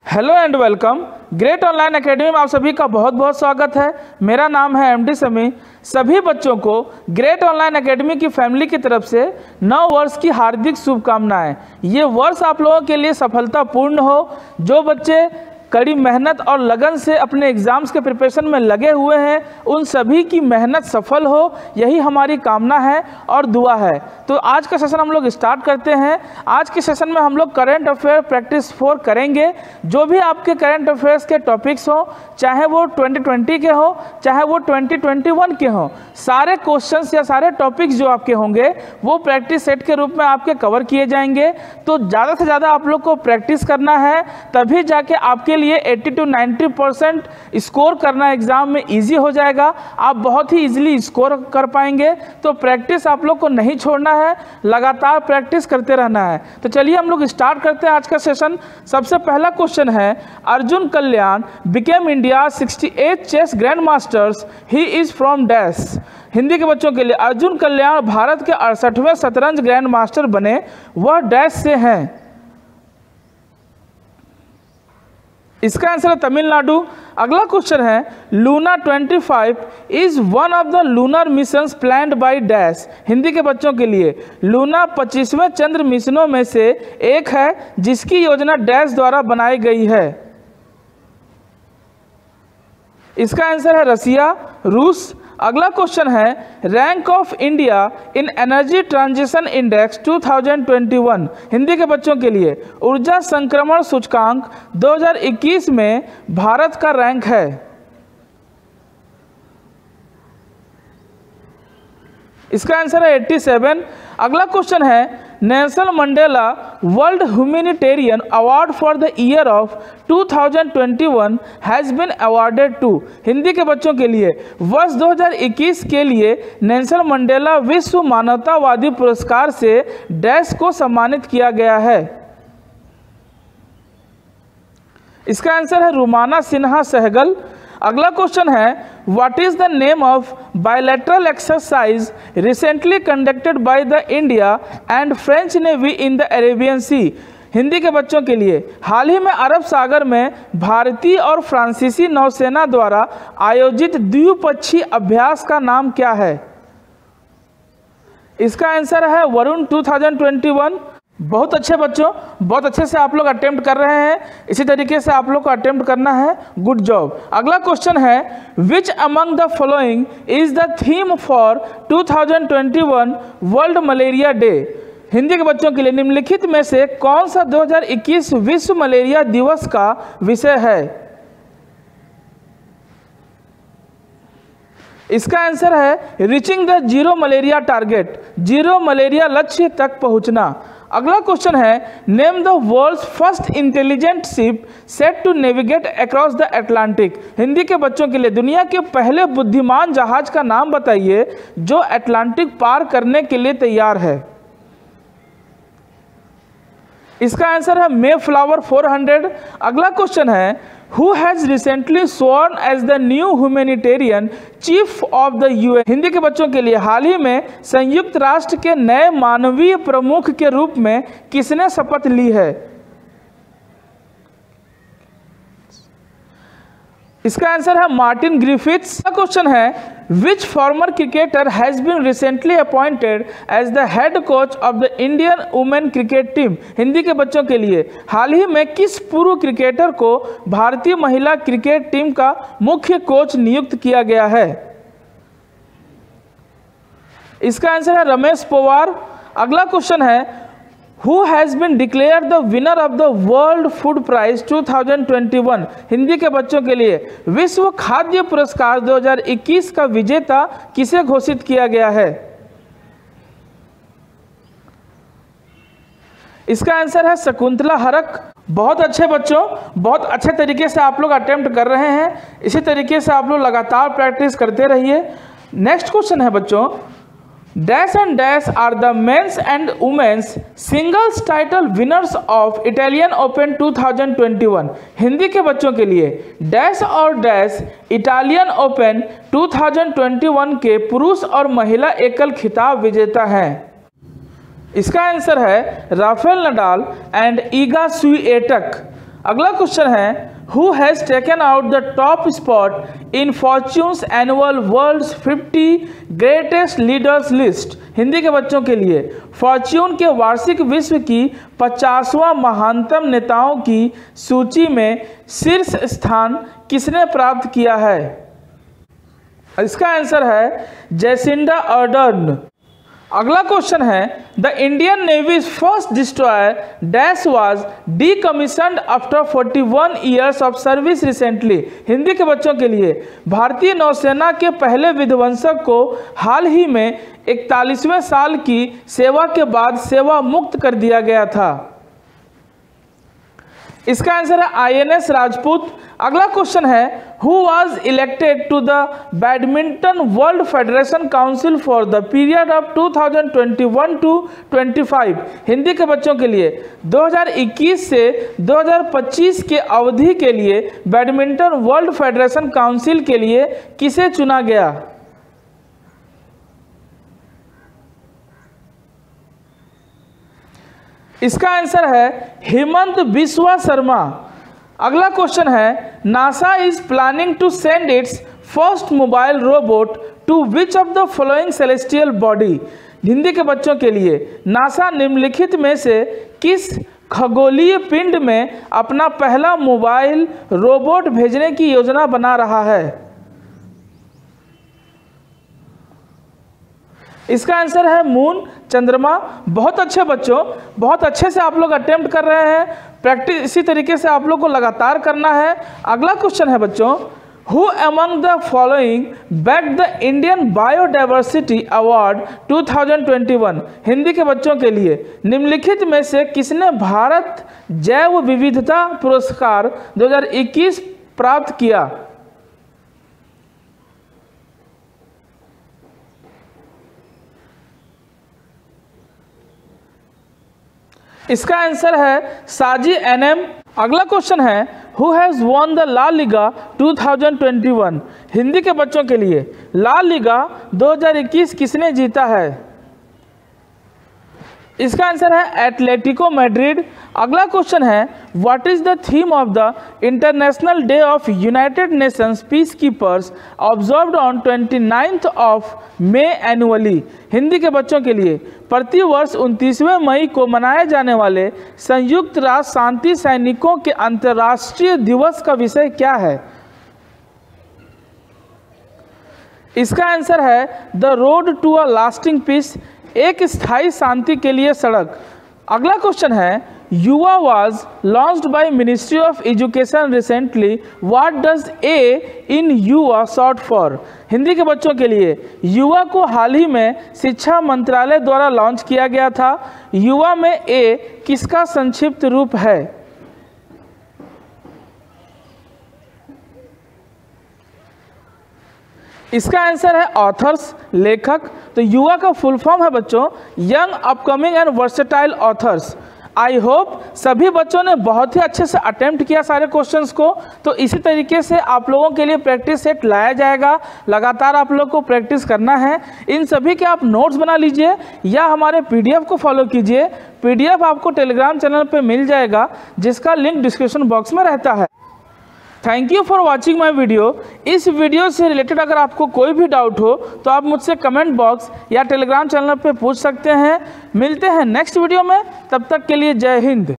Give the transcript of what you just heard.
Hello and welcome. Great online academy में आप सभी का बहुत बहुत स्वागत है। मेरा नाम है एमडी समी। सभी बच्चों को ग्रेट ऑनलाइन एकेडमी की फैमिली की तरफ से नव वर्ष की हार्दिक शुभकामनाएं। ये वर्ष आप लोगों के लिए सफलतापूर्ण हो। जो बच्चे कड़ी मेहनत और लगन से अपने एग्ज़ाम्स के प्रिपरेशन में लगे हुए हैं, उन सभी की मेहनत सफल हो, यही हमारी कामना है और दुआ है। तो आज का सेशन हम लोग स्टार्ट करते हैं। आज के सेशन में हम लोग करंट अफेयर प्रैक्टिस 4 करेंगे। जो भी आपके करंट अफेयर्स के टॉपिक्स हो, चाहे वो 2020 के हो, चाहे वो 2021 के हो, सारे क्वेश्चंस या सारे टॉपिक्स जो आपके होंगे वो प्रैक्टिस सेट के रूप में आपके कवर किए जाएंगे। तो ज़्यादा से ज़्यादा आप लोग को प्रैक्टिस करना है, तभी जाके आपके लिए 80 to 90% स्कोर करना एग्जाम में इजी हो जाएगा। आप बहुत ही इजीली स्कोर कर पाएंगे। तो प्रैक्टिस आप लोग को नहीं छोड़ना है, लगातार प्रैक्टिस करते रहना है। तो चलिए हम लोग स्टार्ट करते हैं आज का सेशन। सबसे पहला क्वेश्चन है, Arjun Kalyan became India 68 chess grand masters, he is from dash. Hindi के बच्चों के लिए, अर्जुन कल्याण भारत के 68वें शतरंज ग्रैंड मास्टर बने, वह डैश से हैं। इसका आंसर है तमिलनाडु। अगला क्वेश्चन है, Luna 25 is one of the lunar missions planned by dash. Hindi के बच्चों के लिए, लूना 25वें चंद्र मिशनों में से एक है जिसकी योजना डैश द्वारा बनाई गई है। इसका आंसर है रसिया, रूस। अगला क्वेश्चन है, rank of India in energy transition index 2021। Hindi के बच्चों के लिए, ऊर्जा संक्रमण सूचकांक 2021 में भारत का रैंक है। इसका आंसर है 87। अगला क्वेश्चन है, Nelson Mandela world humanitarian award for the year of 2021 has been awarded to. Hindi के बच्चों के लिए, वर्ष 2021 के लिए नेल्सन मंडेला विश्व मानवतावादी पुरस्कार से डैश को सम्मानित किया गया है। इसका आंसर है रुमाना सिन्हा सहगल। अगला क्वेश्चन है, what is the name of bilateral exercise recently conducted by the India and French navy in the Arabian sea. Hindi के बच्चों के लिए, हाल ही में अरब सागर में भारतीय और फ्रांसीसी नौसेना द्वारा आयोजित द्विपक्षीय अभ्यास का नाम क्या है? इसका आंसर है वरुण 2021। बहुत अच्छे बच्चों, बहुत अच्छे से आप लोग अटेम्प्ट कर रहे हैं। इसी तरीके से आप लोग को अटेम्प्ट करना है। Good job. अगला क्वेश्चन है, which among the following is the theme for 2021 world malaria day. Hindi के बच्चों के लिए, निम्नलिखित में से कौन सा 2021 विश्व मलेरिया दिवस का विषय है? इसका आंसर है reaching the zero malaria target, zero malaria लक्ष्य तक पहुंचना। अगला क्वेश्चन है, name the world's first intelligent ship set to navigate across the Atlantic. Hindi के बच्चों के लिए, दुनिया के पहले बुद्धिमान जहाज का नाम बताइए जो अटलांटिक पार करने के लिए तैयार है। इसका आंसर है मेफ्लावर 400। अगला क्वेश्चन है, who has recently sworn as the new humanitarian chief of the UN. Hindi के बच्चों के लिए, हाल ही में संयुक्त राष्ट्र के नए मानवीय प्रमुख के रूप में किसने शपथ ली है? इसका आंसर है मार्टिन ग्रिफिथ्स। क्वेश्चन है, which former cricketer has been recently appointed as the head coach of the Indian women cricket team. Hindi के बच्चों के लिए, हाल ही में किस पूर्व क्रिकेटर को भारतीय महिला क्रिकेट टीम का मुख्य कोच नियुक्त किया गया है? इसका आंसर है रमेश पवार। अगला क्वेश्चन है, Who has been declared the winner of the World Food Prize 2021? Hindi के बच्चों के लिए, विश्व खाद्य पुरस्कार 2021 का विजेता किसे घोषित किया गया है? इसका आंसर है शकुंतला हरक। बहुत अच्छे बच्चों, बहुत अच्छे तरीके से आप लोग अटेम्प्ट कर रहे हैं। इसी तरीके से आप लोग लगातार प्रैक्टिस करते रहिए। नेक्स्ट क्वेश्चन है बच्चों, dash and dash are the men's and women's singles title winners of Italian open 2021। Hindi के बच्चों के लिए, डैश और डैश इटालियन ओपन 2021 के पुरुष और महिला एकल खिताब विजेता हैं। इसका आंसर है Rafael Nadal and Iga Swiatek. अगला क्वेश्चन है, who has taken out the top spot in Fortune's annual world's 50 greatest leaders list. Hindi के बच्चों के लिए, फॉर्च्यून के वार्षिक विश्व की 50वां महानतम नेताओं की सूची में शीर्ष स्थान किसने प्राप्त किया है? इसका आंसर है जैसिंडा अर्डर्न। अगला क्वेश्चन है, the Indian navy's first destroyer dash was decommissioned after 41 years of service recently. Hindi के बच्चों के लिए, भारतीय नौसेना के पहले विध्वंसक को हाल ही में 41वें साल की सेवा के बाद सेवा मुक्त कर दिया गया था। इसका आंसर है INS राजपूत। अगला क्वेश्चन है, who was elected to the badminton world federation council for the period of 2021 to 25। Hindi के बच्चों के लिए, 2021 से 2025 के अवधि के लिए बैडमिंटन वर्ल्ड फेडरेशन काउंसिल के लिए किसे चुना गया? इसका आंसर है हेमंत बिस्वा शर्मा। अगला क्वेश्चन है, NASA is planning to send its first mobile robot to which of the following celestial body. Hindi के बच्चों के लिए, नासा निम्नलिखित में से किस खगोलीय पिंड में अपना पहला मोबाइल रोबोट भेजने की योजना बना रहा है? इसका आंसर है मून, चंद्रमा। बहुत अच्छे बच्चों, बहुत अच्छे से आप लोग अटेम्प्ट कर रहे हैं। प्रैक्टिस इसी तरीके से आप लोग को लगातार करना है। अगला क्वेश्चन है बच्चों, who among the following back the Indian biodiversity award 2021। Hindi के बच्चों के लिए, निम्नलिखित में से किसने भारत जैव विविधता पुरस्कार 2021 प्राप्त किया? इसका आंसर है साजी NM। अगला क्वेश्चन है, who has won the La Liga 2021। Hindi के बच्चों के लिए, ला लीगा 2021 किसने जीता है? इसका आंसर है एटलेटिको मैड्रिड। अगला क्वेश्चन है, what is the theme of the international day of United Nations peace keepers observed on 29th of May annually. Hindi के बच्चों के लिए, प्रतिवर्ष 29वें मई को मनाए जाने वाले संयुक्त राष्ट्र शांति सैनिकों के अंतर्राष्ट्रीय दिवस का विषय क्या है? इसका आंसर है the road to a lasting peace, एक स्थायी शांति के लिए सड़क। अगला क्वेश्चन है, Yuva was launched by ministry of education recently, what does a in Yuva short for. Hindi के बच्चों के लिए, युवा को हाल ही में शिक्षा मंत्रालय द्वारा लॉन्च किया गया था। युवा में ए किसका संक्षिप्त रूप है? इसका आंसर है ऑथर्स, लेखक। तो युवा का फुल फॉर्म है बच्चों young upcoming and versatile authors. I hope सभी बच्चों ने बहुत ही अच्छे से अटेम्प्ट किया सारे क्वेश्चंस को। तो इसी तरीके से आप लोगों के लिए प्रैक्टिस सेट लाया जाएगा। लगातार आप लोग को प्रैक्टिस करना है। इन सभी के आप नोट्स बना लीजिए या हमारे PDF को फॉलो कीजिए। PDF आपको टेलीग्राम चैनल पे मिल जाएगा, जिसका लिंक डिस्क्रिप्शन बॉक्स में रहता है। Thank you for watching my video. इस वीडियो से रिलेटेड अगर आपको कोई भी डाउट हो तो आप मुझसे कमेंट बॉक्स या टेलीग्राम चैनल पे पूछ सकते हैं। मिलते हैं नेक्स्ट वीडियो में, तब तक के लिए जय हिंद।